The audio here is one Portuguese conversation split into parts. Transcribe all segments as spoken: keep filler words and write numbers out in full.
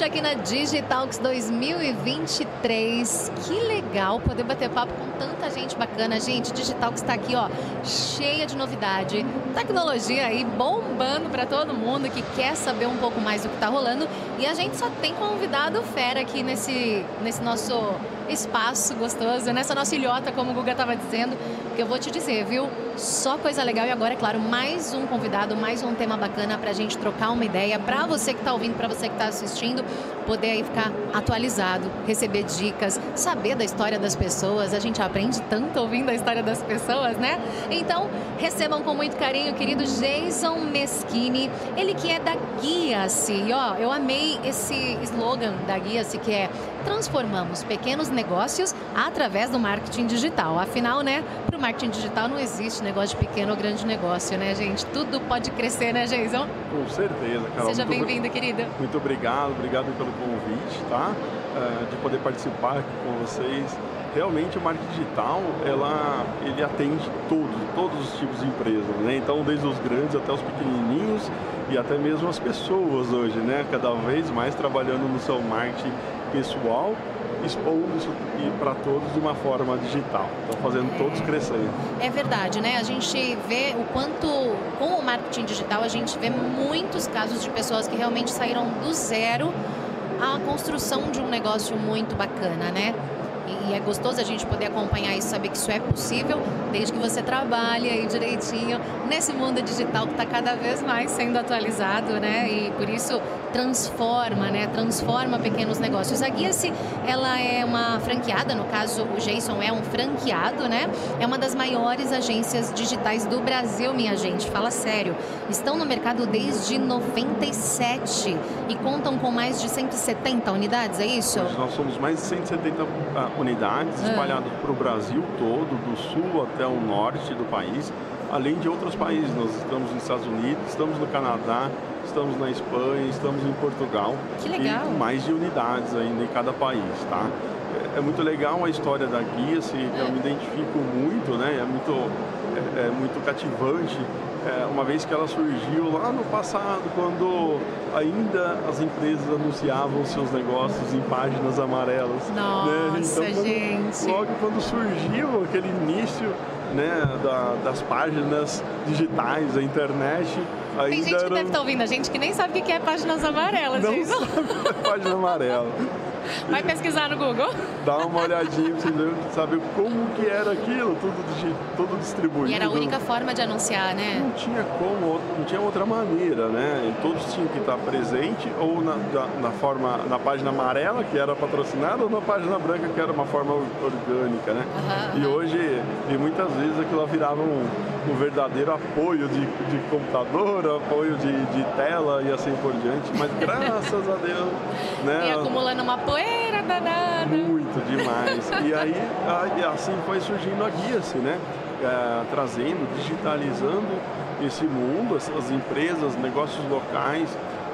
aqui na Digitalks dois mil e vinte e três. Que legal poder bater papo com tanta gente bacana. Gente, Digitalks está aqui, ó, cheia de novidade. Tecnologia aí bombando para todo mundo que quer saber um pouco mais do que está rolando. E a gente só tem convidado fera aqui nesse, nesse nosso espaço gostoso, nessa nossa ilhota, como o Guga estava dizendo. Que eu vou te dizer, viu? Só coisa legal. E agora, é claro, mais um convidado, mais um tema bacana para a gente trocar uma ideia. Para você que está ouvindo, para você que está assistindo, poder aí ficar atualizado, receber dicas, saber da história das pessoas. A gente aprende tanto ouvindo a história das pessoas, né? Então, recebam com muito carinho o querido Jason Meschini, ele que é da Guia-se. E ó, eu amei esse slogan da Guia-se, que é: transformamos pequenos negócios através do marketing digital. Afinal, né, para o marketing digital não existe negócio de pequeno ou grande negócio, né, gente? Tudo pode crescer, né, Jason? Com certeza, Carol. Seja bem-vindo, querido. Muito obrigado, obrigado pelo convite, tá? Uh, de poder participar aqui com vocês. Realmente o marketing digital, ela, ele atende todos, todos os tipos de empresas, né? Então, desde os grandes até os pequenininhos e até mesmo as pessoas hoje, né? Cada vez mais trabalhando no seu marketing pessoal, expondo isso para todos de uma forma digital. Estão fazendo todos crescerem. É verdade, né? A gente vê o quanto, com o marketing digital, a gente vê muitos casos de pessoas que realmente saíram do zero à construção de um negócio muito bacana, né? E é gostoso a gente poder acompanhar isso, saber que isso é possível, desde que você trabalhe aí direitinho nesse mundo digital que está cada vez mais sendo atualizado, né? E por isso transforma, né? Transforma pequenos negócios. A Guia-se, ela é uma franqueada, no caso o Jason é um franqueado, né? É uma das maiores agências digitais do Brasil, minha gente. Fala sério. Estão no mercado desde noventa e sete e contam com mais de cento e setenta unidades, é isso? Hoje nós somos mais de cento e setenta uh, unidades espalhadas ah. para o Brasil todo, do sul até o norte do país, além de outros países. Nós estamos nos Estados Unidos, estamos no Canadá, estamos na Espanha, estamos em Portugal. Que legal. E com mais de unidades ainda em cada país, tá? É, é muito legal a história da Guia-se, é. eu me identifico muito, né? É muito, é, é muito cativante. É, uma vez que ela surgiu lá no passado, quando ainda as empresas anunciavam seus negócios em páginas amarelas. Nossa, né? Então, quando, gente! Logo quando surgiu aquele início, né, da, das páginas digitais, a internet... Ainda Tem gente que era... deve estar ouvindo a gente que nem sabe o que é páginas amarelas. Não gente. sabe o que é página amarela. Vai pesquisar no Google? Dá uma olhadinha pra você saber como que era aquilo, tudo, tudo distribuído. E era a única forma de anunciar, né? Não tinha como, não tinha outra maneira, né? E todos tinham que estar presente ou na, na, na forma, na página amarela, que era patrocinada, ou na página branca, que era uma forma orgânica, né? Uhum, e uhum. hoje, e muitas vezes aquilo virava um, um verdadeiro apoio de, de computador, apoio de, de tela e assim por diante. Mas graças a Deus, né? E acumulando uma poeira danada. Muito demais. E aí, assim foi surgindo a Guia-se, né? É, trazendo, digitalizando esse mundo, as empresas, negócios locais,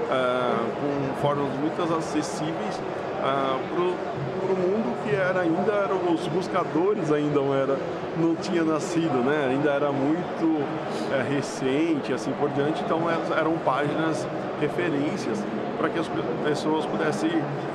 é, com formas muito acessíveis é, para o mundo que era ainda, era, os buscadores ainda não, era, não tinha nascido, né? Ainda era muito é, recente, assim por diante, então eram, eram páginas referências para que as pessoas pudessem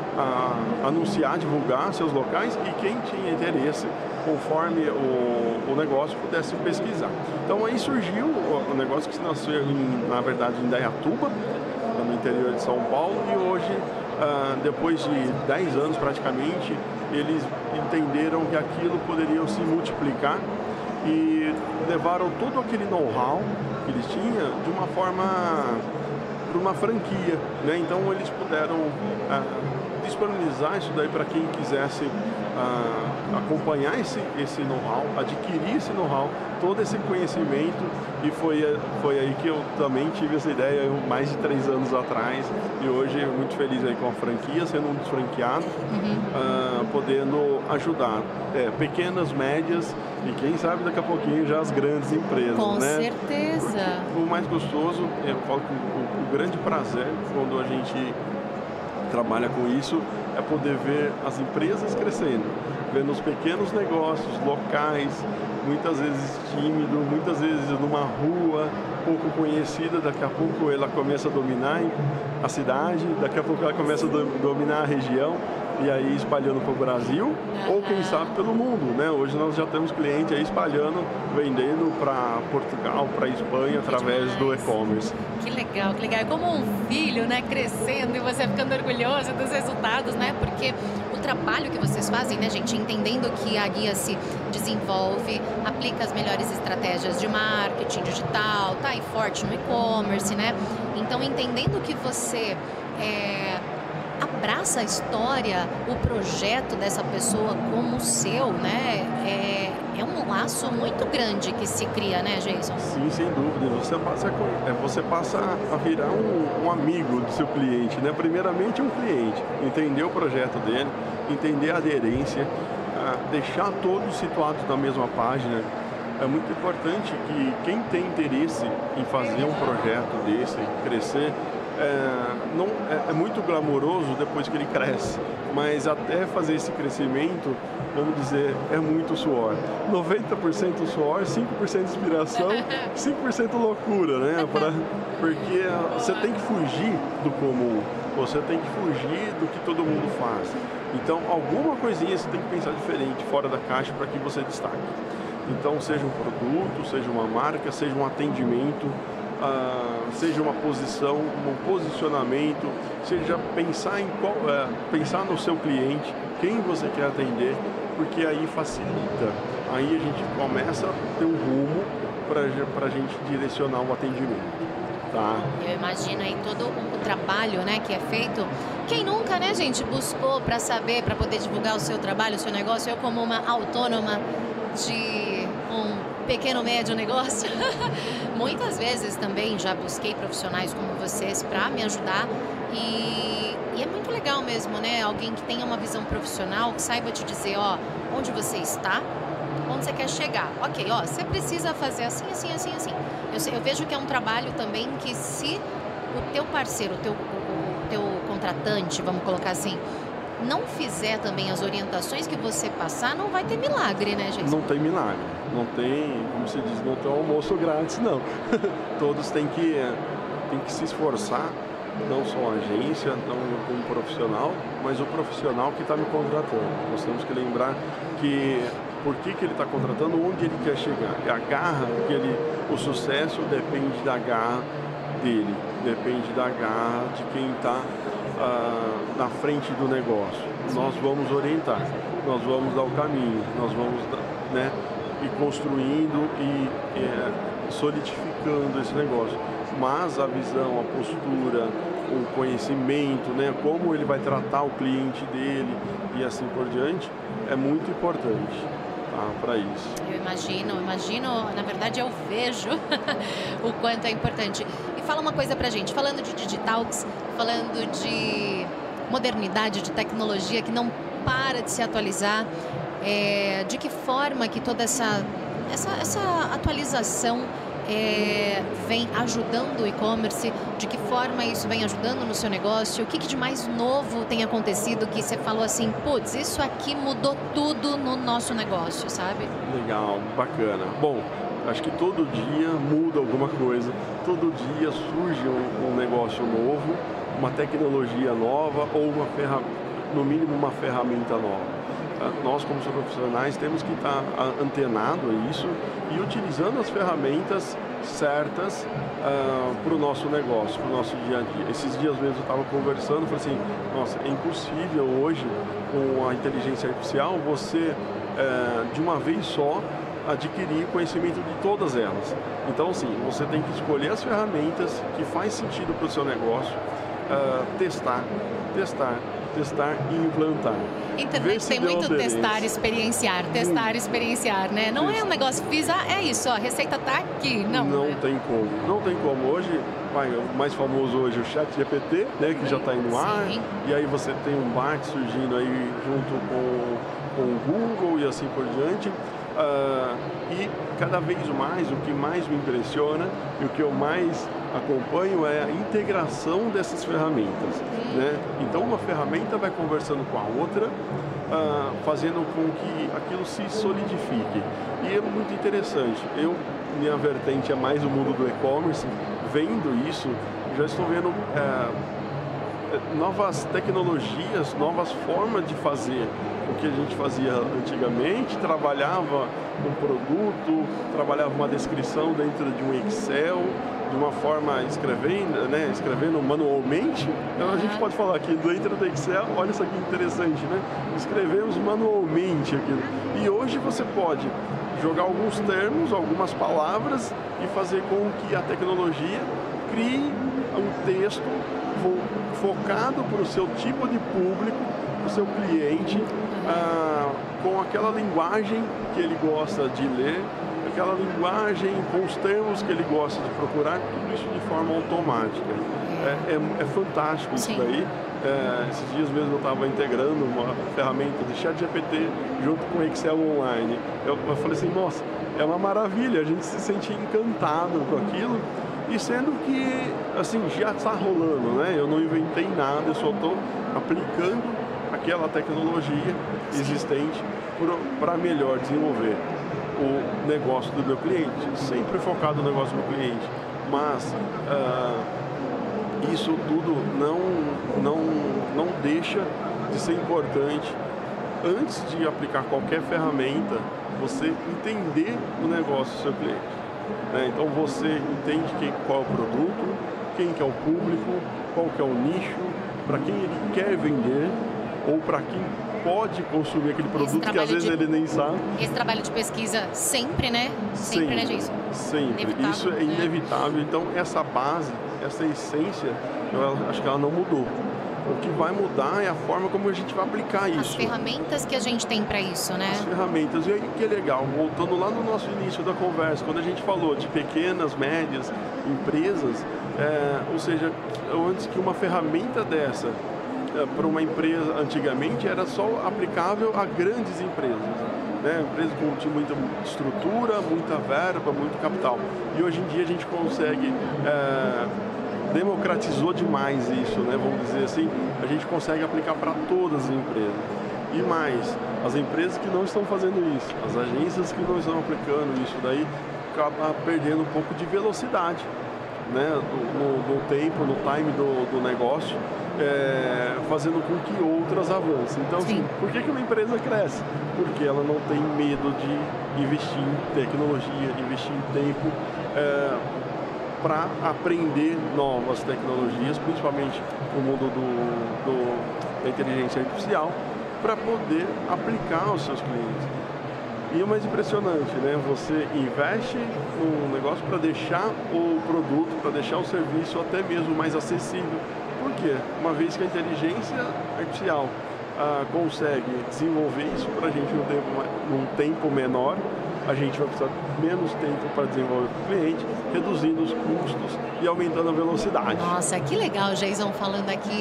a anunciar, divulgar seus locais e quem tinha interesse, conforme o, o negócio, pudesse pesquisar. Então aí surgiu o, o negócio que nasceu, em, na verdade, em Indaiatuba, no interior de São Paulo, e hoje, ah, depois de dez anos praticamente, eles entenderam que aquilo poderia se multiplicar e levaram todo aquele know-how que eles tinham de uma forma, para uma franquia, né? Então eles puderam ah, disponibilizar isso daí para quem quisesse uh, acompanhar esse, esse know-how, adquirir esse know-how, todo esse conhecimento, e foi, foi aí que eu também tive essa ideia mais de três anos atrás, e hoje muito feliz aí com a franquia, sendo um dos franqueados, uhum. uh, podendo ajudar é, pequenas, médias e quem sabe daqui a pouquinho já as grandes empresas, com né? certeza. Porque o mais gostoso, eu falo que o, o grande prazer quando a gente trabalha com isso, é poder ver as empresas crescendo, ver nos pequenos negócios locais, muitas vezes tímido, muitas vezes numa rua pouco conhecida, daqui a pouco ela começa a dominar a cidade, daqui a pouco ela começa a do, dominar a região, e aí espalhando para o Brasil, uhum. ou quem sabe pelo mundo, né? Hoje nós já temos cliente aí espalhando, vendendo para Portugal, para Espanha, através do e-commerce. Que legal, que legal. É como um filho, né, crescendo e você ficando orgulhoso dos resultados, né? Porque o trabalho que vocês fazem, né, gente, entendendo que a guia se desenvolve, aplica as melhores estratégias de marketing digital, tá aí forte no e-commerce, né? Então, entendendo que você é, abraça a história, o projeto dessa pessoa como seu, né? É, é um laço muito grande que se cria, né, Jason? Sim, sem dúvida. Você passa, você passa a virar um, um amigo do seu cliente, né? Primeiramente um cliente, entender o projeto dele, entender a aderência, deixar todos situados na mesma página. É muito importante que quem tem interesse em fazer um projeto desse, crescer, É, não, é, é muito glamouroso depois que ele cresce, mas até fazer esse crescimento, vamos dizer, é muito suor. noventa por cento suor, cinco por cento inspiração, cinco por cento loucura, né? Pra, porque você tem que fugir do comum, você tem que fugir do que todo mundo faz. Então, alguma coisinha você tem que pensar diferente, fora da caixa, para que você destaque. Então, seja um produto, seja uma marca, seja um atendimento, Uh, seja uma posição, um posicionamento, seja pensar, em qual, uh, pensar no seu cliente, quem você quer atender, porque aí facilita, aí a gente começa a ter um rumo para a gente direcionar o atendimento. Tá? Eu imagino aí todo o trabalho, né, que é feito. Quem nunca, né, gente, buscou para saber, para poder divulgar o seu trabalho, o seu negócio? Eu, como uma autônoma de um pequeno, médio negócio, muitas vezes também já busquei profissionais como vocês para me ajudar e, e é muito legal mesmo, né? Alguém que tenha uma visão profissional, que saiba te dizer, ó, onde você está, onde você quer chegar. Ok, ó, você precisa fazer assim, assim, assim, assim. Eu, eu vejo que é um trabalho também que se o teu parceiro, o teu, o, o teu contratante, vamos colocar assim, não fizer também as orientações que você passar, não vai ter milagre, né, gente? Não tem milagre. Não tem, como se diz, não tem almoço grátis, não. Todos têm que, têm que se esforçar, não só a agência, não como profissional, mas o profissional que está me contratando. Nós temos que lembrar que por que, que ele está contratando, onde ele quer chegar. E a garra, que ele, o sucesso depende da garra dele, depende da garra de quem está ah, na frente do negócio. Nós vamos orientar, nós vamos dar o caminho, nós vamos, né, ir construindo e é, solidificando esse negócio. Mas a visão, a postura, o conhecimento, né, como ele vai tratar o cliente dele e assim por diante, é muito importante, tá, para isso. Eu imagino, eu imagino, na verdade eu vejo o quanto é importante. E fala uma coisa pra gente, falando de Digitalks, falando de modernidade, de tecnologia que não para de se atualizar, é, de que forma que toda essa, essa, essa atualização É, vem ajudando o e-commerce, de que forma isso vem ajudando no seu negócio, o que, que de mais novo tem acontecido que você falou assim, putz, isso aqui mudou tudo no nosso negócio, sabe? Legal, bacana. Bom, acho que todo dia muda alguma coisa, todo dia surge um, um negócio novo, uma tecnologia nova ou uma ferramenta, no mínimo uma ferramenta nova. Nós, como profissionais, temos que estar antenado a isso e utilizando as ferramentas certas uh, para o nosso negócio, para o nosso dia a dia. Esses dias mesmo eu estava conversando, falei assim, nossa, é impossível hoje, com a inteligência artificial, você, uh, de uma vez só, adquirir conhecimento de todas elas. Então, sim, você tem que escolher as ferramentas que faz sentido para o seu negócio, uh, testar, testar, testar e implantar. Internet tem muito testar, experienciar, testar, hum. experienciar, né? Não isso. É um negócio que fiz, ah, é isso, ó, a receita tá aqui. Não, não né? tem como. Não tem como. Hoje, pai, o mais famoso hoje é o Chat G P T, né? Que já está aí no ar. Sim. E aí você tem um Bard surgindo aí junto com, com o Google e assim por diante. Uh, e cada vez mais, o que mais me impressiona e o que eu mais acompanho é a integração dessas ferramentas, né? Então, uma ferramenta vai conversando com a outra, ah, fazendo com que aquilo se solidifique. E é muito interessante. Eu, minha vertente é mais o mundo do e-commerce, vendo isso, já estou vendo é, novas tecnologias, novas formas de fazer o que a gente fazia antigamente, trabalhava um produto, trabalhava uma descrição dentro de um Excel, de uma forma escrevendo, né, escrevendo manualmente. Então a gente pode falar aqui dentro do Excel, olha isso aqui interessante, né? Escrevemos manualmente aquilo. E hoje você pode jogar alguns termos, algumas palavras e fazer com que a tecnologia crie um texto focado para o seu tipo de público, para o seu cliente, ah, com aquela linguagem que ele gosta de ler, aquela linguagem com os termos que ele gosta de procurar, tudo isso de forma automática. É, é, é fantástico isso Sim. daí. É, esses dias mesmo eu estava integrando uma ferramenta de ChatGPT junto com o Excel Online. Eu, eu falei assim, nossa, é uma maravilha, a gente se sente encantado com aquilo. E sendo que, assim, já está rolando, né? Eu não inventei nada, eu só estou aplicando aquela tecnologia existente para melhor desenvolver o negócio do meu cliente, sempre focado no negócio do meu cliente. Mas uh, isso tudo não, não, não deixa de ser importante. Antes de aplicar qualquer ferramenta, você entender o negócio do seu cliente. Né? Então você entende quem, qual é o produto, quem que é o público, qual que é o nicho, para quem ele quer vender ou para quem pode consumir aquele produto que às vezes de, ele nem sabe. Esse trabalho de pesquisa sempre, né? Sempre, sempre né, Jason? Sempre. Inevitável, isso é né? inevitável. Então essa base, essa essência, eu acho que ela não mudou. O que vai mudar é a forma como a gente vai aplicar isso. As ferramentas que a gente tem para isso, né? As ferramentas. E aí que é legal, voltando lá no nosso início da conversa, quando a gente falou de pequenas, médias empresas, é, ou seja, antes que uma ferramenta dessa, é, para uma empresa, antigamente, era só aplicável a grandes empresas. Né? Empresas com tinha muita estrutura, muita verba, muito capital. E hoje em dia a gente consegue... É, democratizou demais isso, né? Vamos dizer assim, a gente consegue aplicar para todas as empresas. E mais, as empresas que não estão fazendo isso, as agências que não estão aplicando isso, daí acaba perdendo um pouco de velocidade, né? No, no tempo, no time do, do negócio, é, fazendo com que outras avancem. Então, assim, por que que uma empresa cresce? Porque ela não tem medo de investir em tecnologia, investir em tempo, é, para aprender novas tecnologias, principalmente no mundo do, do, da inteligência artificial, para poder aplicar aos seus clientes. E o mais impressionante, né? Você investe num negócio para deixar o produto, para deixar o serviço até mesmo mais acessível. Por quê? Uma vez que a inteligência artificial ah, consegue desenvolver isso para a gente num tempo, num tempo menor, a gente vai precisar de menos tempo para desenvolver para o cliente, reduzindo os custos e aumentando a velocidade. Nossa, que legal, Jason, falando aqui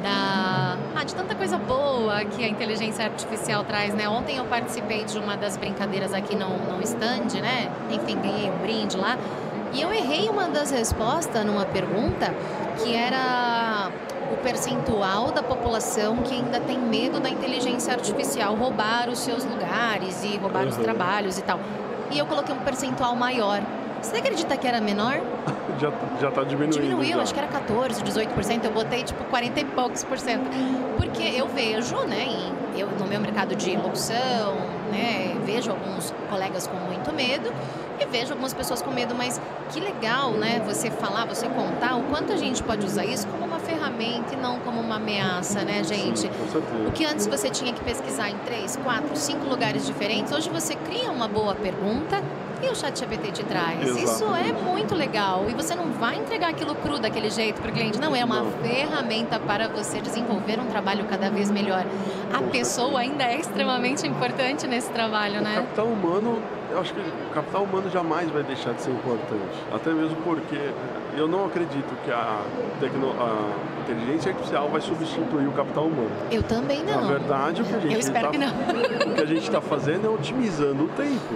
da... ah, de tanta coisa boa que a inteligência artificial traz, né? Ontem eu participei de uma das brincadeiras aqui no, no stand, né? Enfim, ganhei um brinde lá. E eu errei uma das respostas numa pergunta que era o percentual da população que ainda tem medo da inteligência artificial roubar os seus lugares e roubar uhum. os trabalhos e tal. E eu coloquei um percentual maior. Você acredita que era menor? Já, já tá diminuindo. Diminuiu, já. Acho que era quatorze, dezoito por cento. Eu botei tipo quarenta e poucos por cento. Porque eu vejo, né, em, eu, no meu mercado de locução, né, vejo alguns colegas com muito medo e vejo algumas pessoas com medo, mas que legal, né, você falar, você contar o quanto a gente pode usar isso como uma ferramenta e não como uma ameaça, né, gente? Sim, com certeza. O que antes você tinha que pesquisar em três, quatro, cinco lugares diferentes, hoje você cria uma boa pergunta e o ChatGPT te traz. Exatamente. Isso é muito legal. E você não vai entregar aquilo cru daquele jeito para o cliente. Não, é uma não. ferramenta para você desenvolver um trabalho cada vez melhor. A Com pessoa certeza. ainda é extremamente importante nesse trabalho, o né? O capital humano, eu acho que o capital humano jamais vai deixar de ser importante. Até mesmo porque eu não acredito que a, tecno, a inteligência artificial vai substituir o capital humano. Eu também não. Na verdade, o que a gente eu espero tá, que não. o que a gente está fazendo é otimizando o tempo.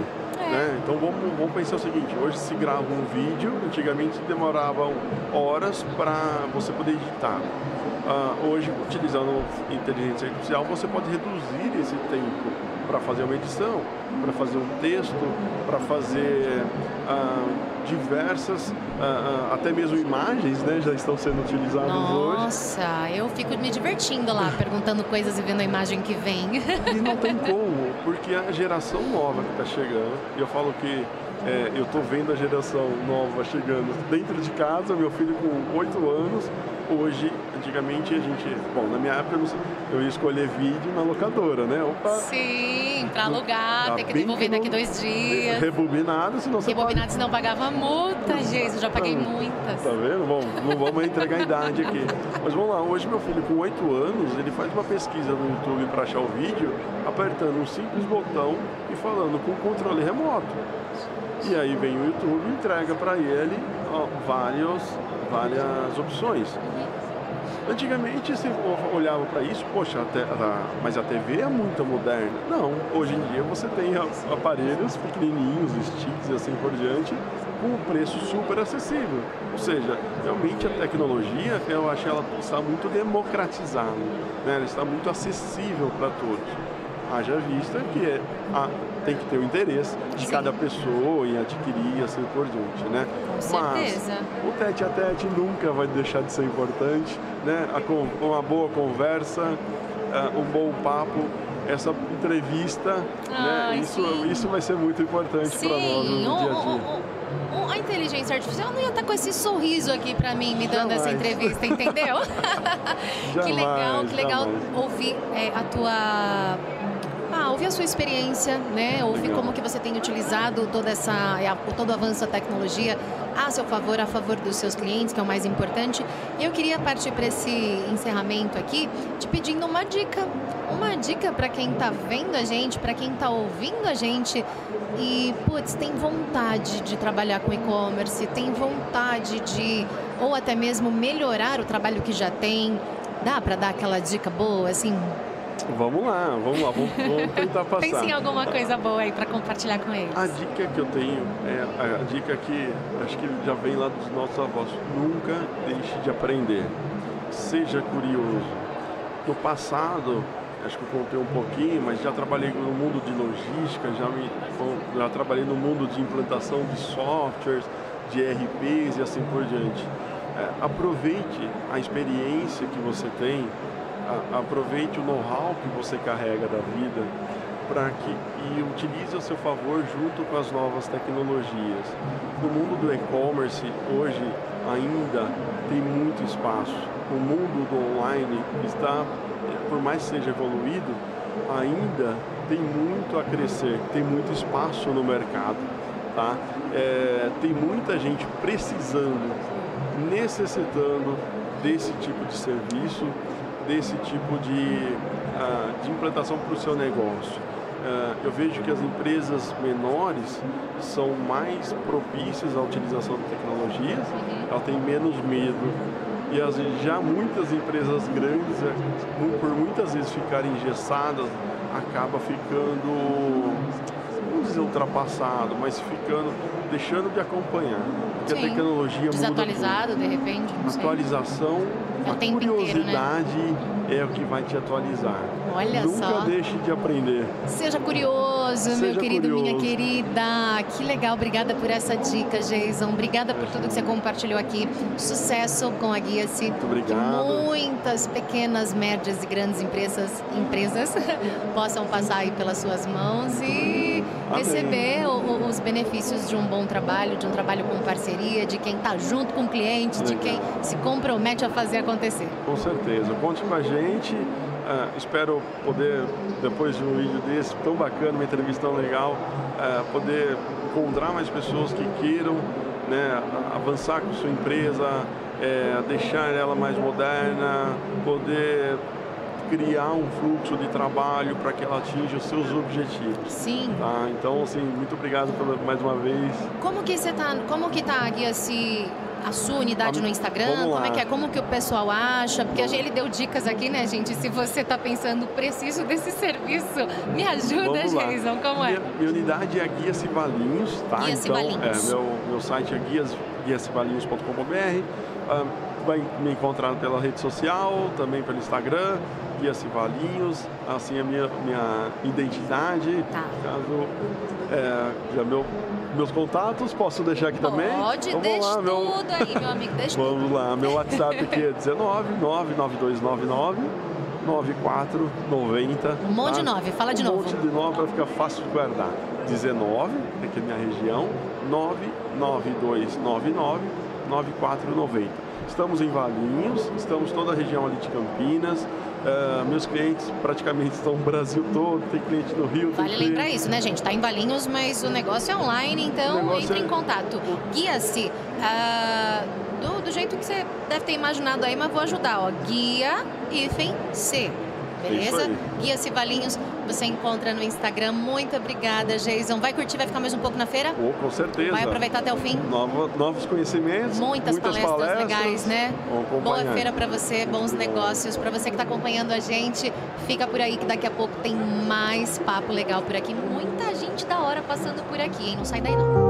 Né? Então vamos, vamos pensar o seguinte, hoje se grava um vídeo, antigamente demoravam horas para você poder editar. Uh, hoje, utilizando inteligência artificial, você pode reduzir esse tempo para fazer uma edição, para fazer um texto, para fazer uh, diversas, uh, uh, até mesmo imagens, né, já estão sendo utilizadas Nossa, hoje. Nossa, eu fico me divertindo lá, perguntando coisas e vendo a imagem que vem. E não tem como, porque a geração nova que está chegando, e eu falo que é, eu estou vendo a geração nova chegando dentro de casa, meu filho com oito anos, hoje, antigamente a gente, bom, na minha época eu, não sei, eu ia escolher vídeo na locadora, né? Opa, sim, para alugar, tá tem que devolver que daqui dois dias. Rebobinado, senão você Rebobinado, pode... senão pagava multa, gente, eu já paguei muitas. Tá vendo? Bom, não vamos entregar a idade aqui. Mas vamos lá, hoje meu filho com oito anos, ele faz uma pesquisa no YouTube para achar o vídeo, apertando um simples botão e falando com o controle remoto. E aí vem o YouTube e entrega para ele ó, vários, várias opções. Antigamente você olhava para isso, poxa, a te, a, mas a T V é muito moderna. Não, hoje em dia você tem aparelhos pequenininhos, sticks e assim por diante, com um preço super acessível. Ou seja, realmente a tecnologia, eu acho que ela está muito democratizada, né? Ela está muito acessível para todos. Haja vista que é, a, tem que ter o interesse de Sim. cada pessoa em adquirir e assim por diante, né? Com certeza. Mas o tete a tete nunca vai deixar de ser importante, né? A, uma boa conversa, uh, um bom papo, essa entrevista, Ai, né? Isso, isso vai ser muito importante para nós no dia a dia. O, o, a inteligência artificial não ia estar com esse sorriso aqui para mim, me dando jamais. Essa entrevista, entendeu? jamais, que legal, que legal jamais. ouvir é, a tua... Ah, ouvir a sua experiência, né? Ouvir Legal. Como que você tem utilizado toda essa, todo o avanço da tecnologia a seu favor, a favor dos seus clientes, que é o mais importante. E eu queria partir para esse encerramento aqui, te pedindo uma dica. Uma dica para quem está vendo a gente, para quem está ouvindo a gente e, putz, tem vontade de trabalhar com e-commerce, tem vontade de, ou até mesmo melhorar o trabalho que já tem. Dá para dar aquela dica boa, assim? Vamos lá, vamos lá, vamos, vamos tentar passar. Pense em alguma coisa boa aí para compartilhar com eles. A dica que eu tenho, é a dica que acho que já vem lá dos nossos avós, nunca deixe de aprender, seja curioso. No passado, acho que eu contei um pouquinho, mas já trabalhei no mundo de logística, já, me, já trabalhei no mundo de implantação de softwares, de E R Ps e assim por diante. É, aproveite a experiência que você tem, aproveite o know-how que você carrega da vida para que e utilize a seu favor junto com as novas tecnologias. No mundo do e-commerce hoje ainda tem muito espaço. O mundo do online está, por mais que seja evoluído, ainda tem muito a crescer, tem muito espaço no mercado, tá? É, tem muita gente precisando, necessitando desse tipo de serviço, desse tipo de, uh, de implantação para o seu negócio. Uh, eu vejo que as empresas menores são mais propícias à utilização de tecnologias, elas têm menos medo. E as, já muitas empresas grandes, por muitas vezes ficarem engessadas, acaba ficando, vamos dizer, ultrapassado, mas ficando, deixando de acompanhar. Porque Sim. a tecnologia Desatualizado, muda. de repente. Não Atualização, é a curiosidade inteiro, né? é o que vai te atualizar. Olha Nunca só. deixe de aprender. Seja curioso, Seja meu querido, curioso. minha querida. Que legal, obrigada por essa dica, Jason. Obrigada por tudo que você compartilhou aqui. Sucesso com a Guia-se. Muito obrigado. Que muitas pequenas, médias e grandes empresas, empresas possam passar aí pelas suas mãos e Amém. Receber o, os benefícios de um bom trabalho, de um trabalho com parceria, de quem está junto com o cliente, legal. De quem se compromete a fazer acontecer. Com certeza. Conte com a gente. Uh, espero poder, depois de um vídeo desse tão bacana, uma entrevista tão legal, uh, poder encontrar mais pessoas que queiram, né, avançar com sua empresa, uh, deixar ela mais moderna, poder criar um fluxo de trabalho para que ela atinja os seus objetivos. Sim. Tá? Então, assim, muito obrigado por, mais uma vez. Como que você tá, como que tá a Guia-se a sua unidade no Instagram? Vamos Como é lá. que é? Como que o pessoal acha? Porque a gente, ele deu dicas aqui, né, gente? Se você está pensando, preciso desse serviço, me ajuda, Vamos lá. Jason, como é? Minha, minha unidade é a Guia-se Valinhos, tá? Guia-se então, Valinhos. É, meu, meu site é guias, guia se valinhos ponto com ponto br. Ah, vai me encontrar pela rede social, também pelo Instagram, Guia-se Valinhos, assim a minha, minha identidade. Tá. Caso, é, já meu, meus contatos, posso deixar aqui também? Pode, Então, deixa vamos lá, meu- tudo aí, meu amigo, deixa tudo. Vamos lá, meu WhatsApp aqui é dezenove, nove nove dois nove nove, nove quatro nove zero. Um monte de tá? nove, fala de um novo. monte de nove para ficar fácil de guardar. dezenove, que aqui é a minha região, nove nove dois nove nove, nove quatro nove zero. Estamos em Valinhos, estamos toda a região ali de Campinas. Uh, meus clientes praticamente estão no Brasil todo, tem cliente no Rio. Vale tem lembrar cliente... isso, né, gente? Tá em Valinhos, mas o negócio é online, então negócio entre é- em contato. Guia-se ah, do, do jeito que você deve ter imaginado aí, mas vou ajudar, ó. Guia hífen C. Beleza? aí. Guia-se Valinhos, você encontra no Instagram. Muito obrigada, Jason. Vai curtir, vai ficar mais um pouco na feira? Oh, com certeza. Vai aproveitar até o fim? Nova, novos conhecimentos, Muitas, palestras, legais, né? Vamos Boa acompanhar. feira para você, bons negócios. Para você que está acompanhando a gente, fica por aí que daqui a pouco tem mais papo legal por aqui. Muita gente da hora passando por aqui, hein? Não sai daí não.